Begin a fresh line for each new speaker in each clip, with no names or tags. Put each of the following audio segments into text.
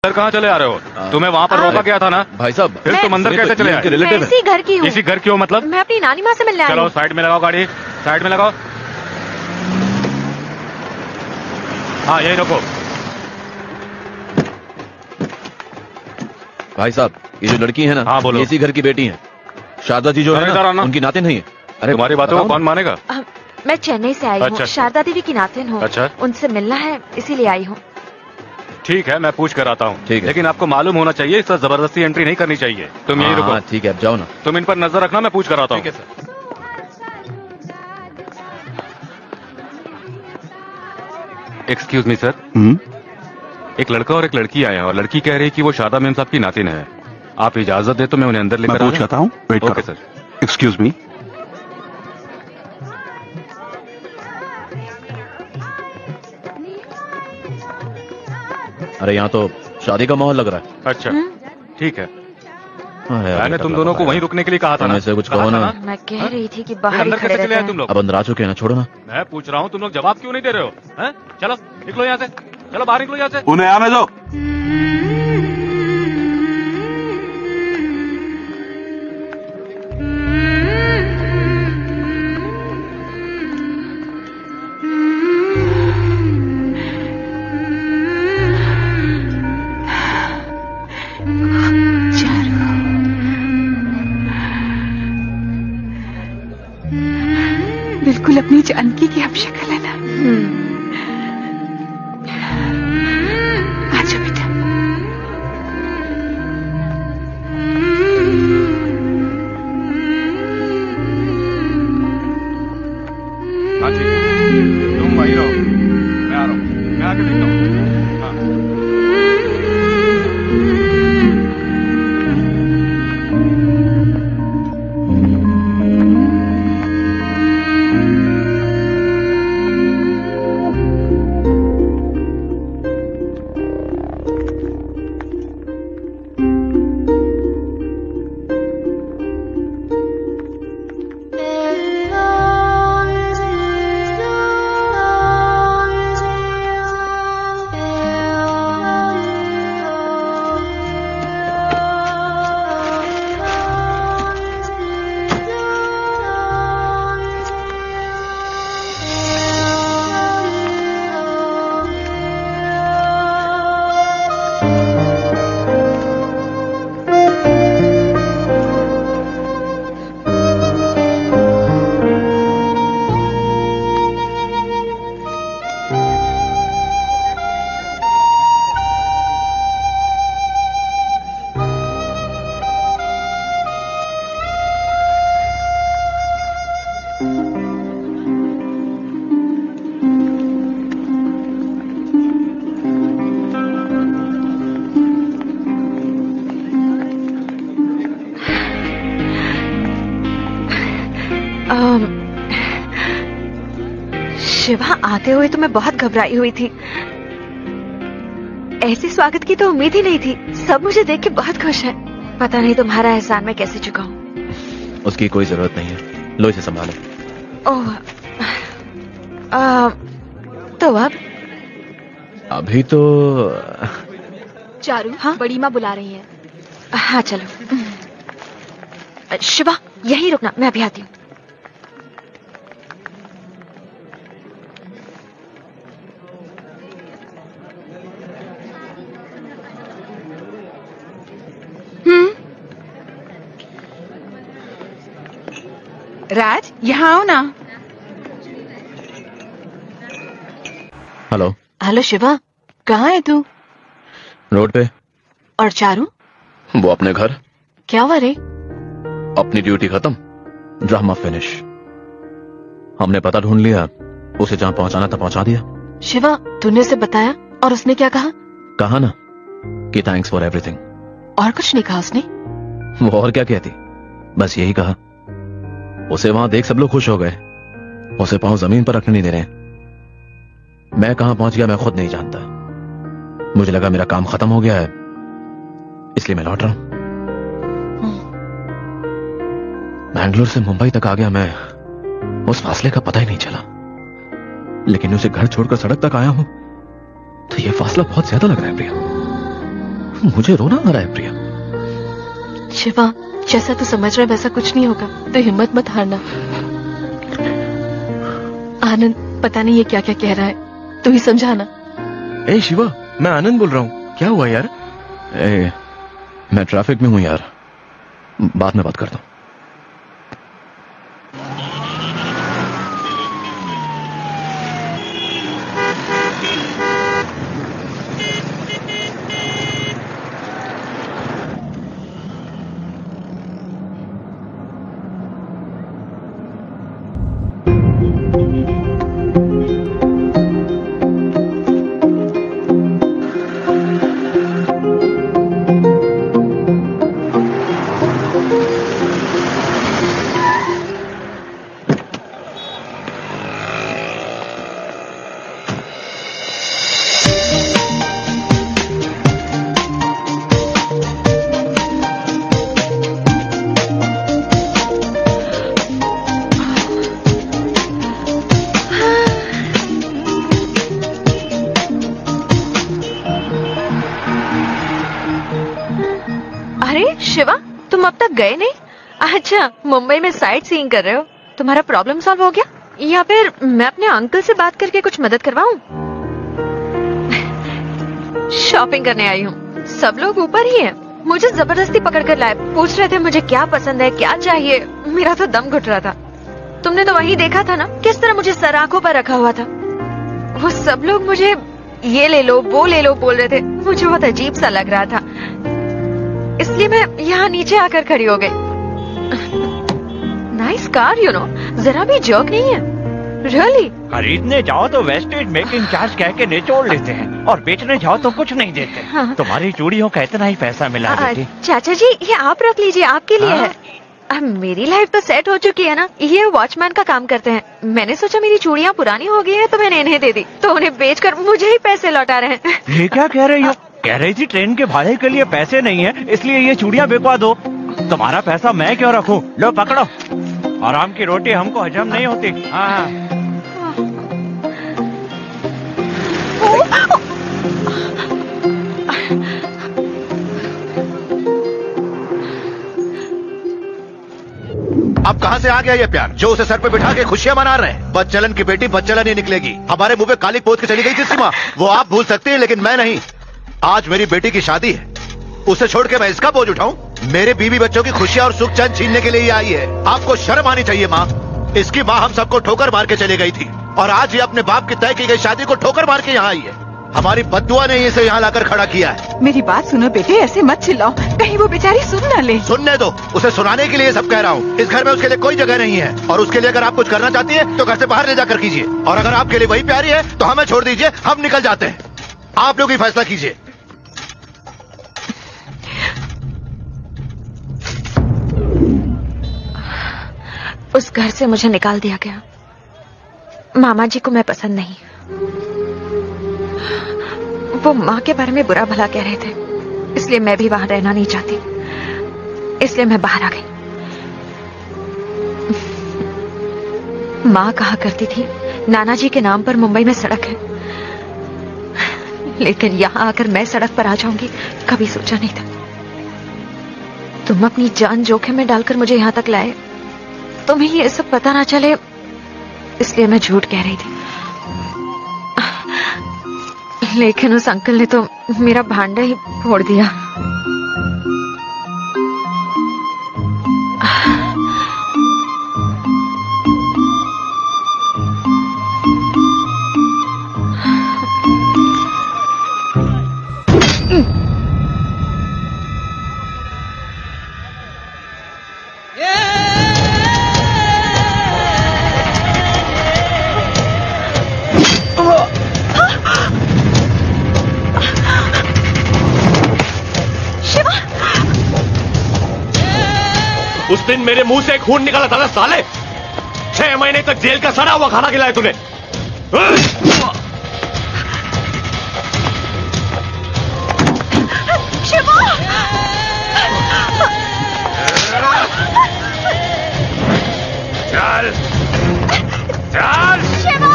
अंदर कहाँ चले आ रहे हो? तुम्हें वहाँ पर रोका गया था ना
भाई साहब।
फिर तुम अंदर कैसे चले आए?
मैं इसी घर की हूँ।
इसी घर की हो मतलब?
मैं अपनी नानी माँ से मिलने आई हूँ।
चलो साइड में लगाओ गाड़ी, साइड में लगाओ। हाँ यही रखो।
भाई साहब ये जो लड़की है ना,
हाँ बोलो।
इसी घर की बेटी है। शारदा जी जो है ना, उनकी नातिन नहीं है।
अरे तुम्हारी बातों को कौन मानेगा?
मैं चेन्नई से आई हूँ, शारदा देवी की नातिन हूँ।
अच्छा।
उनसे मिलना है इसीलिए आई हूँ।
ठीक है मैं पूछ कर आता हूँ।
ठीक है।
लेकिन आपको मालूम होना चाहिए इस तरह जबरदस्ती एंट्री नहीं करनी चाहिए। तुम यही रुको।
ठीक है अब जाओ ना।
तुम इन पर नजर रखना, मैं पूछ कर आता हूँ।
ठीक है सर।
एक्सक्यूज मी सर। एक लड़का और एक लड़की आए हैं और लड़की कह रही है कि वो शारदा मैम साहब की नातिन है। आप इजाजत दे तो मैं उन्हें अंदर लेकर
पूछ करता हूँ। वेट
ओके
करो
सर।
Excuse me.
अरे यहाँ तो शादी का माहौल लग रहा है।
अच्छा ठीक है। मैंने तुम दोनों को वहीं रुकने के लिए कहा था ना।
ऐसे कुछ कहो ना।
मैं कह रही थी कि बाहर ही
अंदर
खड़े
कैसे चले
रहते
आए
हैं।
तुम लोग?
अब अंदर आ चुके हैं ना, छोड़ो ना।
मैं पूछ रहा हूँ तुम लोग जवाब क्यों नहीं दे रहे हो? हैं? चलो निकलो यहाँ से, चलो बाहर निकलो यहाँ से।
उन्हें आने दो।
बिल्कुल अपनी जानकी की अब शक्ल है ना। आजा बेटा।
हाँ ठीक है तुम वहीं रहो, मैं आ रहा हूँ, मैं आके देखता हूँ। हाँ।
शिवा आते हुए तो मैं बहुत घबराई हुई थी। ऐसे स्वागत की तो उम्मीद ही नहीं थी। सब मुझे देख के बहुत खुश हैं। पता नहीं तुम्हारा एहसान मैं कैसे चुकाऊं।
उसकी कोई जरूरत नहीं है, लो इसे संभालो।
ओह तो अब
अभी तो
चारू। हाँ बड़ी माँ बुला रही है। हाँ चलो। शिवा यहीं रुकना, मैं अभी आती हूँ।
राज यहाँ आओ ना।
हेलो।
हेलो शिवा, कहाँ है तू?
रोड पे।
और चारू?
वो अपने घर।
क्या हुआ रे?
अपनी ड्यूटी खत्म, ड्रामा फिनिश। हमने पता ढूंढ लिया, उसे जहां पहुंचाना था पहुंचा दिया।
शिवा तूने उसे बताया और उसने क्या कहा?
कहा ना कि थैंक्स फॉर एवरीथिंग।
और कुछ नहीं कहा उसने?
वो और क्या कहती, बस यही कहा। उसे वहां देख सब लोग खुश हो गए, उसे पांव जमीन पर रखने नहीं दे रहे। मैं कहां पहुंच गया मैं खुद नहीं जानता। मुझे लगा मेरा काम खत्म हो गया है, इसलिए मैं लौट रहा हूं। बैंगलोर से मुंबई तक आ गया मैं, उस फासले का पता ही नहीं चला। लेकिन उसे घर छोड़कर सड़क तक आया हूं तो यह फासला बहुत ज्यादा लग रहा है प्रिया। मुझे रोना आ रहा है प्रिया।
शिवा, जैसा तू समझ रहा है वैसा कुछ नहीं होगा, तो हिम्मत मत हारना। आनंद पता नहीं ये क्या क्या कह रहा है, तू ही समझाना।
ए शिवा, मैं आनंद बोल रहा हूँ, क्या हुआ यार?
मैं ट्रैफिक में हूं यार, बाद में बात करता हूं।
शिवा, तुम अब तक गए नहीं? अच्छा, मुंबई में साइट सीइंग कर रहे हो? तुम्हारा प्रॉब्लम सॉल्व हो गया? या फिर मैं अपने अंकल से बात करके कुछ मदद करवाऊं? शॉपिंग करने आई हूँ, सब लोग ऊपर ही हैं। मुझे जबरदस्ती पकड़ कर लाए, पूछ रहे थे मुझे क्या पसंद है, क्या चाहिए। मेरा तो दम घुट रहा था। तुमने तो वहीं देखा था ना, किस तरह मुझे सर आंखों पर रखा हुआ था। वो सब लोग मुझे ये ले लो वो ले लो बोल रहे थे। मुझे बहुत अजीब सा लग रहा था, इसलिए मैं यहाँ नीचे आकर खड़ी हो गई। नाइस कार, यू नो, जरा भी जर्क नहीं है। रियली?
खरीदने जाओ तो वेस्टेज मेकिंग चार्ज कह के निचोड़ लेते हैं, और बेचने जाओ तो कुछ नहीं देते।
हाँ।
तुम्हारी चूड़ियों का इतना ही पैसा मिला बेटी।
चाचा जी, ये आप रख लीजिए, आपके लिए है। अब मेरी लाइफ तो सेट हो चुकी है ना। ये वॉचमैन का काम करते हैं। मैंने सोचा मेरी चूड़ियाँ पुरानी हो गई है तो मैंने इन्हें दे दी, तो उन्हें बेचकर मुझे ही पैसे लौटा रहे हैं।
ये क्या कह रही हो? कह रही थी ट्रेन के भाड़े के लिए पैसे नहीं है, इसलिए ये चूड़ियाँ बिकवा दो। तुम्हारा पैसा मैं क्यों रखूं? लो पकड़ो, आराम की रोटी हमको हजम नहीं होती। हाँ।
अब कहाँ से आ गया ये प्यार जो उसे सर पे बिठा के खुशियां मना रहे हैं? बदचलन की बेटी बदचलन ही निकलेगी। हमारे मुंह पे काली पोत के चली गई थी सीमा, वो आप भूल सकती है लेकिन मैं नहीं। आज मेरी बेटी की शादी है, उसे छोड़ के मैं इसका बोझ उठाऊं? मेरे बीवी बच्चों की खुशियां और सुख चैन छीनने के लिए ही आई है। आपको शर्म आनी चाहिए माँ। इसकी माँ हम सबको ठोकर मार के चली गई थी, और आज ये अपने बाप की तय की गई शादी को ठोकर मार के यहाँ आई है। हमारी बद्दुआ ने इसे यहाँ लाकर खड़ा किया है।
मेरी बात सुनो बेटे, ऐसे मत चिल्लाओ, कहीं वो बेचारी सुन न ले।
सुनने दो, उसे सुनाने के लिए सब कह रहा हूँ। इस घर में उसके लिए कोई जगह नहीं है, और उसके लिए अगर आप कुछ करना चाहती है तो घर से बाहर ले जाकर कीजिए, और अगर आपके लिए वही प्यारी है तो हमें छोड़ दीजिए, हम निकल जाते हैं। आप लोग ही फैसला कीजिए।
उस घर से मुझे निकाल दिया गया। मामा जी को मैं पसंद नहीं। वो माँ के बारे में बुरा भला कह रहे थे, इसलिए मैं भी वहां रहना नहीं चाहती, इसलिए मैं बाहर आ गई। माँ कहा करती थी नाना जी के नाम पर मुंबई में सड़क है, लेकिन यहां आकर मैं सड़क पर आ जाऊंगी कभी सोचा नहीं था। तुम अपनी जान जोखिम में डालकर मुझे यहां तक लाए, तुम्हें ये सब पता ना चले, इसलिए मैं झूठ कह रही थी। लेकिन उस अंकल ने तो मेरा भांडा ही फोड़ दिया।
उस दिन मेरे मुंह से खून निकाला था ना साले। 6 महीने तक जेल का सड़ा हुआ खाना खिलाया तूने।
शिवा!
चल चल
शिवा!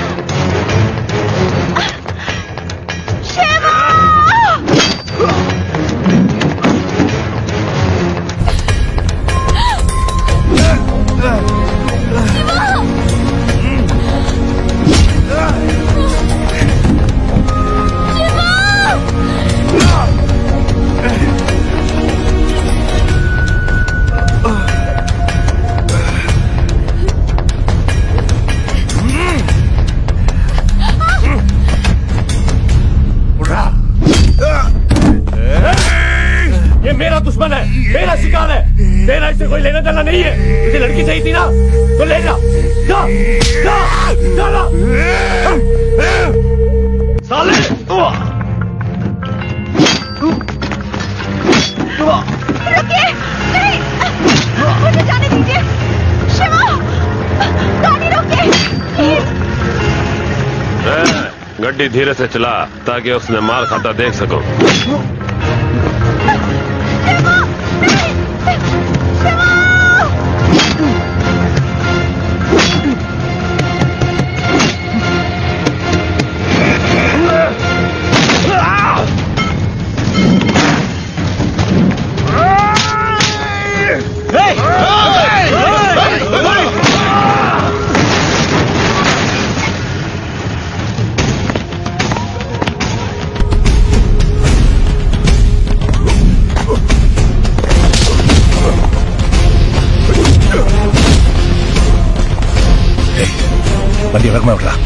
शिवा!
मेरा दुश्मन है, मेरा शिकार है। तेरा इससे कोई लेना देना नहीं है। तुझे लड़की चाहिए थी ना, तो ले जा, जा, जा, जा ना। साले
रुकिए, नहीं, मुझे जाने दीजिए। शिवा, गाड़ी रोकिए, प्लीज।
गड्डी धीरे से चला ताकि उसने माल खाता देख सको।
बंदी वर्ग में उठ रहा।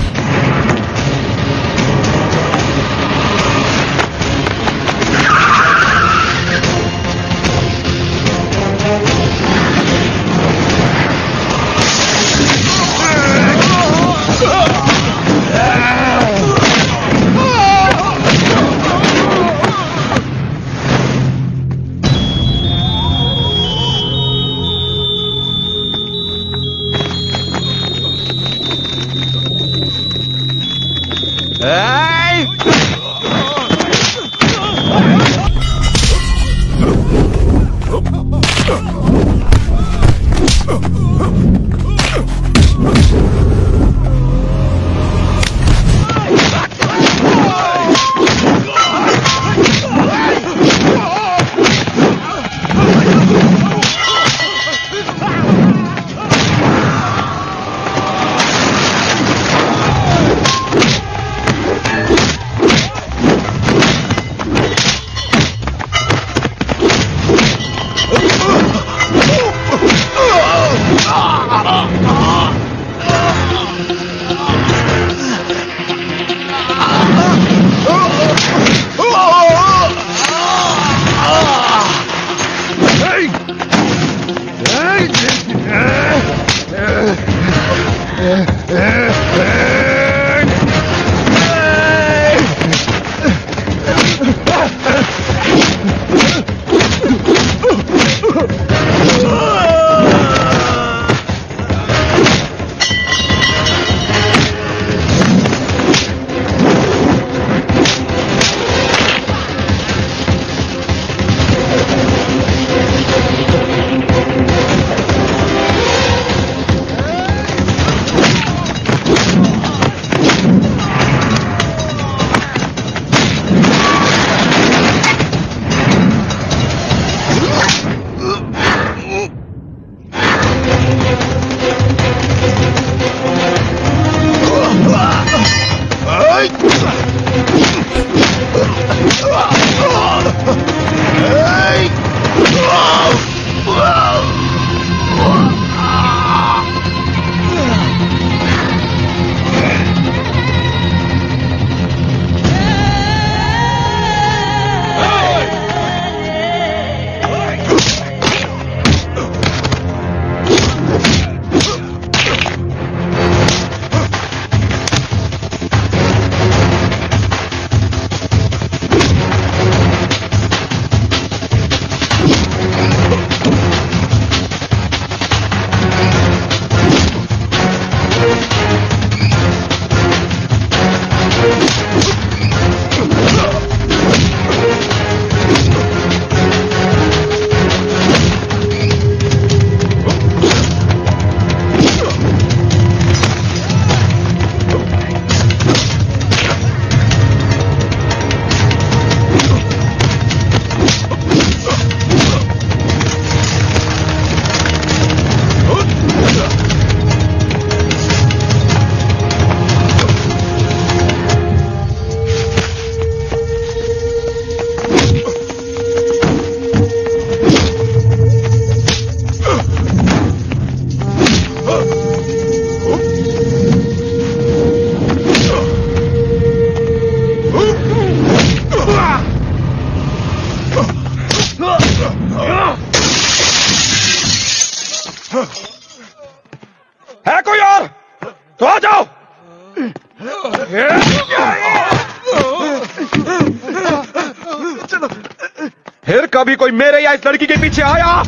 फिर कभी कोई मेरे या इस लड़की के पीछे आया?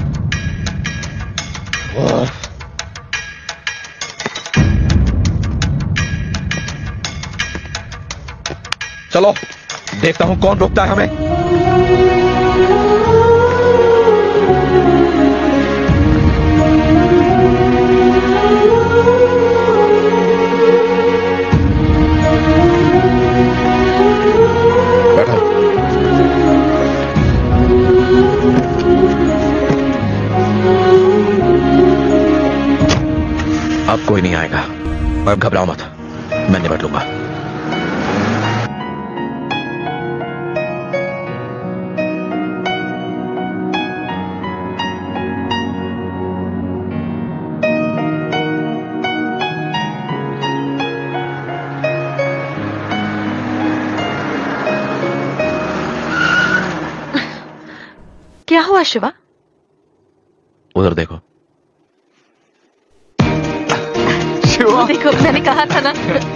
चलो देखता हूं कौन रोकता है हमें।
अब कोई नहीं आएगा, अब घबराओ मत, मैं निपट लूंगा।
क्या हुआ शिवा?
उधर देखो।
वो देखो, मैंने कहा था ना।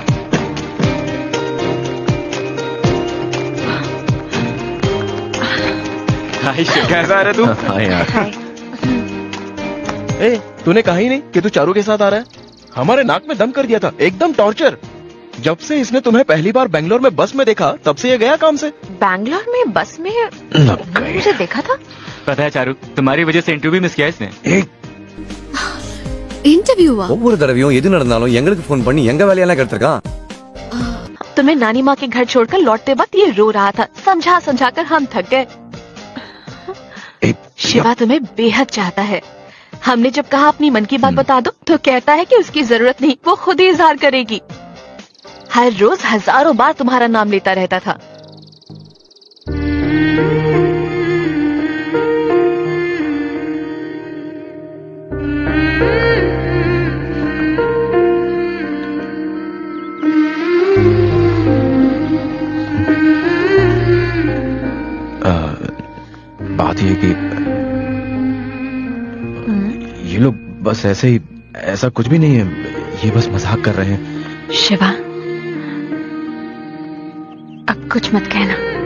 कैसा है तू?
हाँ यार।
ए, तूने कहा ही नहीं कि तू चारू के साथ आ रहा है? हमारे नाक में दम कर दिया था, एकदम टॉर्चर। जब से इसने तुम्हें पहली बार बेंगलोर में बस में देखा, तब से ये गया काम से।
बैंगलोर में बस में मुझे देखा था।
पता है चारू, तुम्हारी वजह से इंटरव्यू मिस किया इसने।
இன்டர்வியூவா? ஒவ்வொரு தடவையும் எது நடந்தாலும் எங்களுக்கு ஃபோன் பண்ணி எங்க வேலையெல்லாம் கெடுத்துருக்கான்।
तुम्हें नानी माँ के घर छोड़कर लौटते वक्त ये रो रहा था, समझा समझा कर हम थक गए। शिवा तुम्हें बेहद चाहता है। हमने जब कहा अपनी मन की बात बता दो, तो कहता है कि उसकी जरूरत नहीं, वो खुद ही इजहार करेगी। हर रोज हजारों बार तुम्हारा नाम लेता रहता था।
बात ये कि ये लोग बस ऐसे ही, ऐसा कुछ भी नहीं है, ये बस मजाक कर रहे हैं।
शिवा, अब कुछ मत कहना।